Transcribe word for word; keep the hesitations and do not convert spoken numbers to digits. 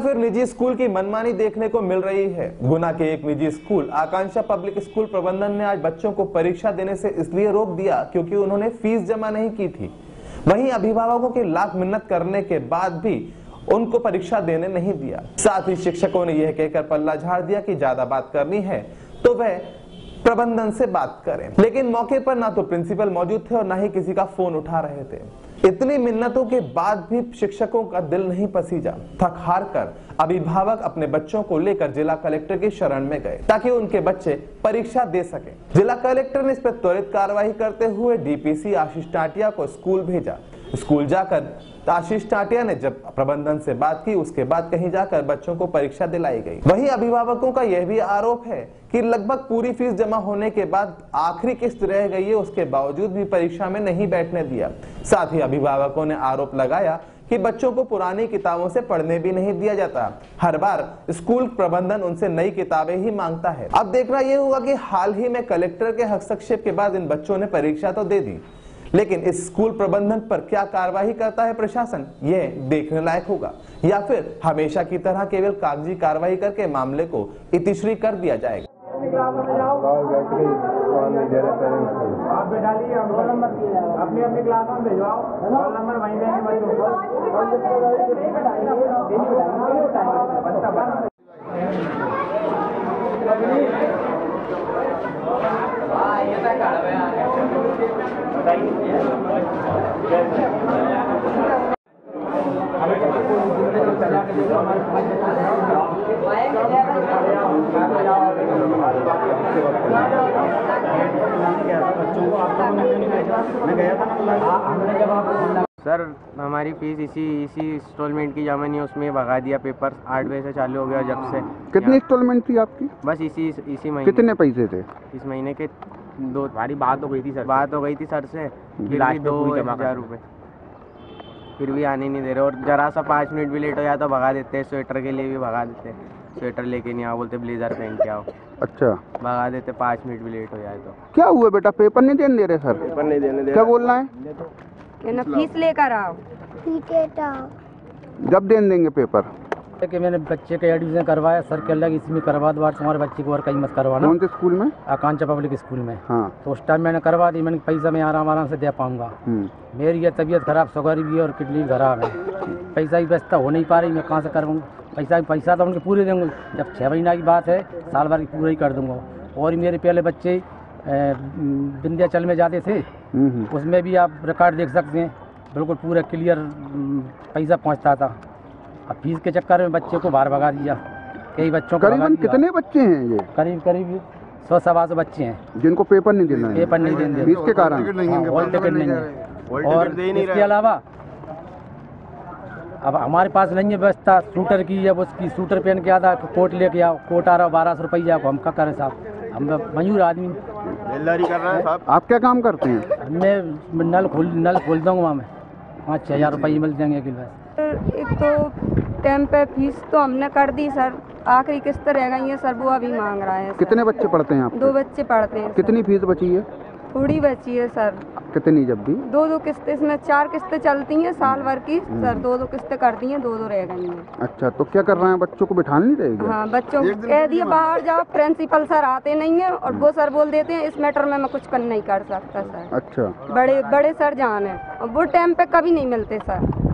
फिर निजी स्कूल की मनमानी देखने को मिल रही है। गुना के एक निजी स्कूल आकांक्षा पब्लिक स्कूल प्रबंधन ने आज बच्चों को परीक्षा देने से इसलिए रोक दिया क्योंकि उन्होंने फीस जमा नहीं की थी। वहीं अभिभावकों की लाख मिन्नत करने के बाद भी उनको परीक्षा देने नहीं दिया। साथ ही शिक्षकों ने यह कहकर पल्ला झाड़ दिया कि ज्यादा बात करनी है तो वह प्रबंधन से बात करें, लेकिन मौके पर ना तो प्रिंसिपल मौजूद थे और ना ही किसी का फोन उठा रहे थे। इतनी मिन्नतों के बाद भी शिक्षकों का दिल नहीं पसीजा। थक हार कर अभिभावक अपने बच्चों को लेकर जिला कलेक्टर की शरण में गए ताकि उनके बच्चे परीक्षा दे सके। जिला कलेक्टर ने इस पर त्वरित कार्रवाई करते हुए डीपीसी आशीष टाटिया को स्कूल भेजा। स्कूल जाकर आशीष टाटिया ने जब प्रबंधन से बात की, उसके बाद कहीं जाकर बच्चों को परीक्षा दिलाई गई। वहीं अभिभावकों का यह भी आरोप है कि लगभग पूरी फीस जमा होने के बाद आखिरी किस्त रह गई है, उसके बावजूद भी परीक्षा में नहीं बैठने दिया। साथ ही अभिभावकों ने आरोप लगाया कि बच्चों को पुरानी किताबों से पढ़ने भी नहीं दिया जाता। हर बार स्कूल प्रबंधन उनसे नई किताबें ही मांगता है। अब देखना यह होगा कि हाल ही में कलेक्टर के हस्तक्षेप के बाद इन बच्चों ने परीक्षा तो दे दी, लेकिन इस स्कूल प्रबंधन पर क्या कार्रवाई करता है प्रशासन, यह देखने लायक होगा, या फिर हमेशा की तरह केवल कागजी कार्रवाई करके मामले को इतिश्री कर दिया जाएगा। आप बैठालिए, अपनी अपनी क्लास में भिजवाओ, रोल नंबर वहीं देंगे बच्चों को। सर हमारी फीस इसी इसी इंस्टॉलमेंट की जमा नहीं है, उसमें भगा दिया। पेपर आठ बजे से चालू हो गया जब से। कितनी इंस्टॉलमेंट थी आपकी? बस इसी इसी महीने। कितने पैसे थे इस महीने के? दो। हमारी बात हो गई थी सर, बात हो गई थी सर से, फिर भी दो हजार रुपये फिर भी आने नहीं दे रहे। और जरा सा पाँच मिनट भी लेट हो जाए तो भगा देते हैं। स्वेटर के लिए भी भगा देते हैं, स्वेटर लेके नहीं आओ, बोलते ब्लेजर पहन के आओ। अच्छा, भगा देते पाँच मिनट भी लेट हो जाए तो। क्या हुआ बेटा, पेपर नहीं देने दे रहे सर? पेपर नहीं देने दे। क्या बोलना है? ना फीस लेकर आओ, जब देने देंगे पेपर? कि मैंने बच्चे का एडमिशन करवाया, सर कह लगा इसमें करवा दो, तुम्हारे बच्चे को और कहीं मत करवाना। कौन से स्कूल में? आकांक्षा पब्लिक स्कूल में। हाँ। तो उस टाइम मैंने करवा दी। मैंने पैसा मैं आराम आराम से दे पाऊंगा। मेरी ये तबीयत खराब, शुगर भी है और किडनी खराब है, पैसा की व्यवस्था हो नहीं पा रही। मैं कहाँ से करूँगा पैसा? पैसा तो उनके पूरे देंगे, जब छः महीना की बात है, साल भर की पूरा ही कर दूँगा। और मेरे पहले बच्चे विंध्याचल में जाते थे, उसमें भी आप रिकॉर्ड देख सकते हैं, बिल्कुल पूरा क्लियर पैसा पहुँचता था। अब फीस के चक्कर में बच्चे को बाहर भगा दिया। कई बच्चों को करीबन कितने बच्चे हैं ये? करीब करीब सौ सवा सौ बच्चे हैं जिनको पेपर नहीं देना है। पेपर नहीं देंगे फीस के कारण। हॉल टिकट नहीं है। और इसके अलावा अब हमारे पास नहीं है व्यवस्था शूटर की, जब उसकी शूटर पहन के आता तो कोट लेके आओ, कोट आ रहा बारह सौ रुपया को, हम क्या करें साहब? हम मजूर आदमी बेलदारी कर रहे हैं साहब। आप क्या काम करते हैं? मैं नल खोल नल खोल दूँगा, वहाँ में पाँच छः हज़ार रुपये मिल जाएंगे अकेले। एक तो टाइम पे फीस तो हमने कर दी सर, आखिरी किस्त रह गई है सर, वो अभी मांग रहा है। कितने बच्चे पढ़ते हैं आप? दो बच्चे पढ़ते हैं। कितनी फीस बची है? थोड़ी बची है सर। कितनी? जब भी दो दो किस्तें, इसमें चार किस्तें चलती हैं साल भर की सर, दो दो किस्तें कर दी हैं, दो दो रह गई हैं। अच्छा, तो क्या कर रहे हैं? बच्चों को बिठाना नहीं रहेगा? हाँ, बच्चों को कह दिए बाहर जाओ, प्रिंसिपल सर आते नहीं है और वो सर बोल देते हैं इस मैटर में मैं कुछ कर नहीं कर सकता सर। अच्छा, बड़े बड़े सर जान है और वो टाइम पे कभी नहीं मिलते सर।